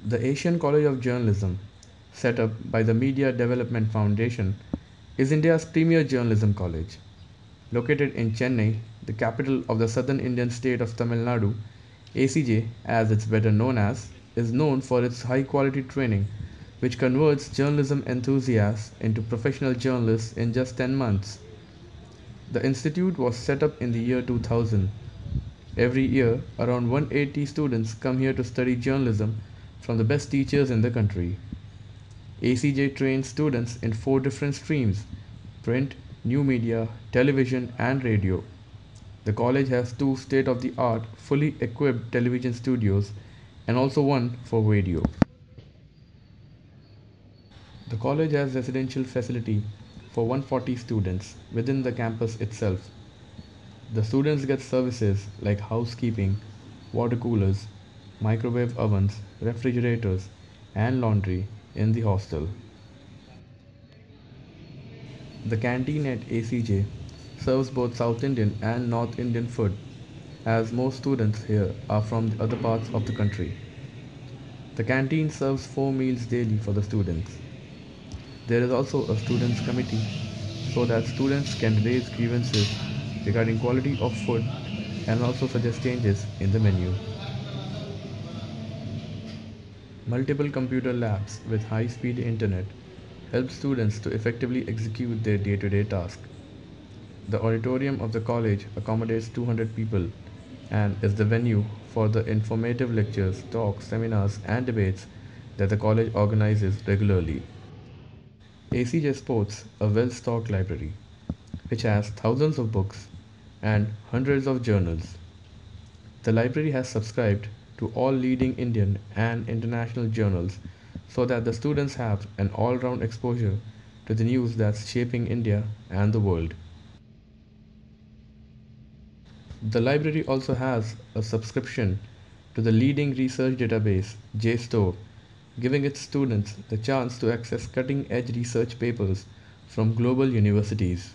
The Asian College of Journalism, set up by the Media Development Foundation, is India's premier journalism college. Located in Chennai, the capital of the southern Indian state of Tamil Nadu, ACJ, as it's better known as, is known for its high quality training, which converts journalism enthusiasts into professional journalists in just 10 months. The institute was set up in the year 2000. Every year, around 180 students come here to study journalism from the best teachers in the country. ACJ trains students in four different streams: print, new media, television, and radio. The college has two state of the art, fully equipped television studios and also one for radio. The college has residential facility for 140 students within the campus itself. The students get services like housekeeping, water coolers, microwave ovens, refrigerators, and laundry in the hostel. The canteen at ACJ serves both South Indian and North Indian food, as most students here are from the other parts of the country. The canteen serves 4 meals daily for the students. There is also a students committee so that students can raise grievances regarding quality of food and also suggest changes in the menu. Multiple computer labs with high-speed internet help students to effectively execute their day-to-day tasks. The auditorium of the college accommodates 200 people and is the venue for the informative lectures, talks, seminars, and debates that the college organizes regularly. ACJ sports a well stocked library, which has thousands of books and hundreds of journals. The library has subscribed to all leading Indian and international journals so that the students have an all round exposure to the news that's shaping India and the world. The library also has a subscription to the leading research database JSTOR, giving its students the chance to access cutting edge research papers from global universities.